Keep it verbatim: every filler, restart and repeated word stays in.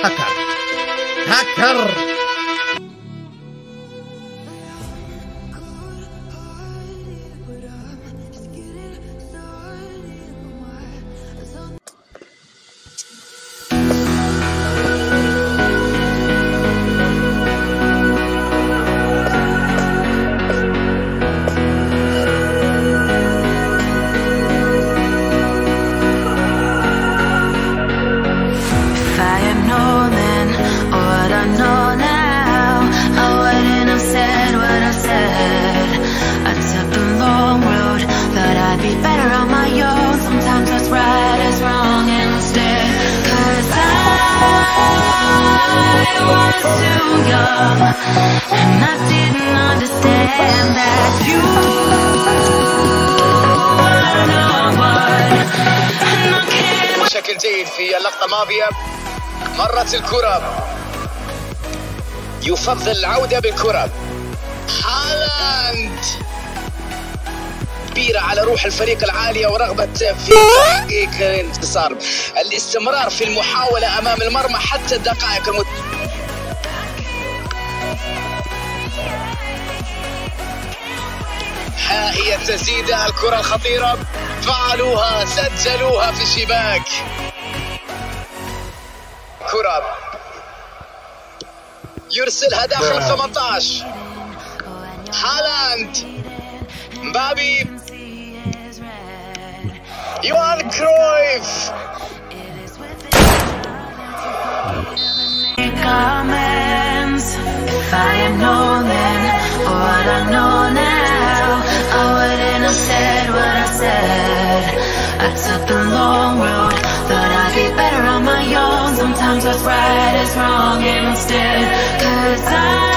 هاكر هاكر. And I didn't understand that you were no one. And I can't. بشكل جيد في اللقطة الماضية مرت الكرة، يفضل العودة بالكرة. هالاند كبيرة على روح الفريق العالية ورغبة في تحقيق الانتصار، الاستمرار في المحاولة أمام المرمى حتى الدقائق المت... ها هي التسديدة، الكرة الخطيرة فعلوها، سجلوها في الشباك. كرة يرسلها داخل ثمانية عشر. هالاند، مبابي، يوهان كرويف. If I had known then what I know now, I wouldn't have said what I said. I took the long road, thought I'd be better on my own. Sometimes what's right is wrong instead, 'cause I